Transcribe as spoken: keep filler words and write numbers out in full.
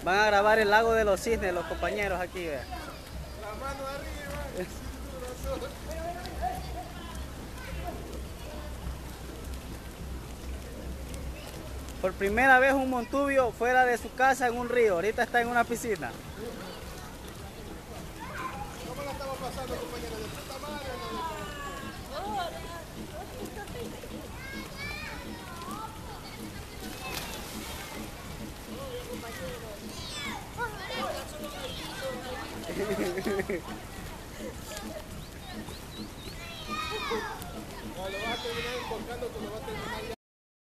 Van a grabar el lago de los cisnes, los compañeros aquí, vea. La mano arriba. Por primera vez un montubio fuera de su casa en un río. Ahorita está en una piscina. ¿Cómo la estaba pasando, compañero? ¿De puta madre o no? No, lo vas a terminar enfocando, tú lo vas a terminar ya.